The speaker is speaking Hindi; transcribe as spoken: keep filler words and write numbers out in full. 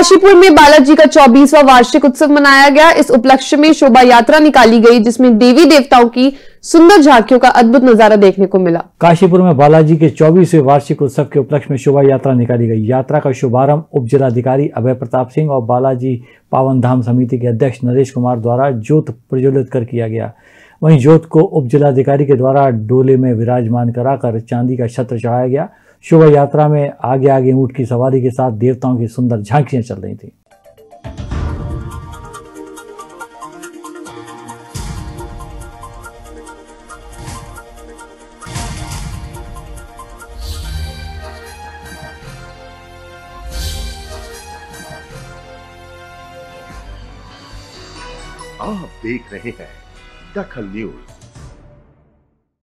काशीपुर में बालाजी का चौबीसवां वार्षिक उत्सव मनाया गया। इस उपलक्ष्य में शोभा यात्रा निकाली गई, जिसमें देवी देवताओं की सुंदर झांकियों का अद्भुत नजारा देखने को मिला। काशीपुर में बालाजी के चौबीसवें वार्षिक उत्सव के उपलक्ष्य में शोभा यात्रा निकाली गई। यात्रा का शुभारंभ उप जिलाधिकारी अभय प्रताप सिंह और बालाजी पावन धाम समिति के अध्यक्ष नरेश कुमार द्वारा ज्योत प्रज्वलित कर किया गया। वहीं ज्योत को उप जिलाधिकारी के द्वारा डोले में विराजमान कराकर चांदी का छत्र चढ़ाया गया। शोभा यात्रा में आगे आगे ऊंट की सवारी के साथ देवताओं की सुंदर झांकियां चल रही थी। आप देख रहे हैं दखल न्यूज।